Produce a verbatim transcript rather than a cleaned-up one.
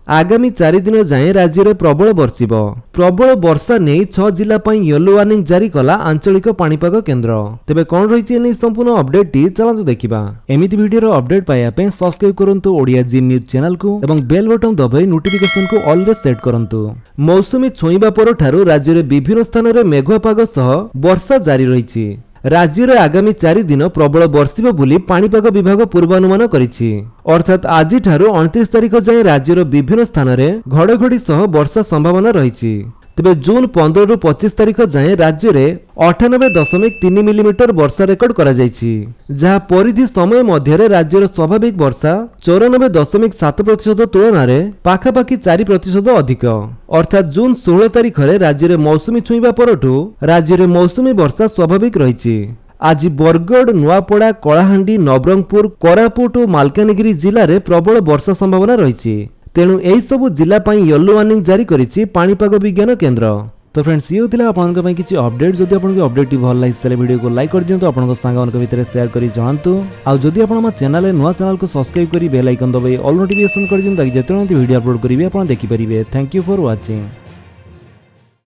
आगामी चार दिन जाए राज्य में प्रबल बर्षिब। प्रबल वर्षा नहीं छह जिला येलो वार्निंग जारी कला आंचलिक पाणीपाग केन्द्र। तेबे कौन रही संपूर्ण अपडेट टी चलतु देखा। एमती वीडियो अपडेट पाइबा सब्सक्राइब करंतु ओडिया जी न्यूज चैनल को एवं बेल बटन दबाई नोटिफिकेशन को ऑल रे सेट करंतु। मौसुमी छुईबा पर ठारू राज्य में विभिन्न स्थान में मेघुआ पाग सह वर्षा जारी रही। राज्य में आगामी चार दिन प्रबल बर्षिब बोली पाणीपाग विभाग पूर्वानुमान करिछि। अर्थात आज ठारू उनतीस तारिख जाए राज्यर विभिन्न स्थान में घड़घड़ी सह वर्षा संभावना रही। तेबे जून पंद्रह रु पच्चीस तारिख जाए राज्य में अठानबे दशमिक तीन मिलीमीटर वर्षा रेकर्ड करा जायछि, जहाँ परिधि समय मध्य राज्यर स्वाभाविक वर्षा चौरानबे दशमिक सात प्रतिशत तुलन में पाखापाखि चार प्रतिशत अधिक। अर्थात जून सोलह तारिख में राज्य में मौसुमी छुईबा परठू राज्य में मौसुमी वर्षा स्वाभाविक रही। आज बरगढ़, नुआपड़ा, कलाहांडी, नवरंगपुर, कोरापुट और मालकानगिरी जिले में प्रबल वर्षा संभावना रही। तेणु यही सबु जिला येलो वार्निंग जारी करिछि पाणीपाग विज्ञान केन्द्र। तो फ्रेंड्स ये होता आपन किसी अपडेट। जदि आपको अपडेट भल लगी वीडियो को लाइक कर दिंतु, आपन सांग भितर शेयर कर जनातु। आउ जदि आप चैनल नुआ चैनल को सब्सक्राइब कर बेल आइकन दबाई ऑल नोटिफिकेशन कर दिंतु, ताकि जिते वीडियो अपलोड करेंगे आप देखिपारे। Thank you for watching.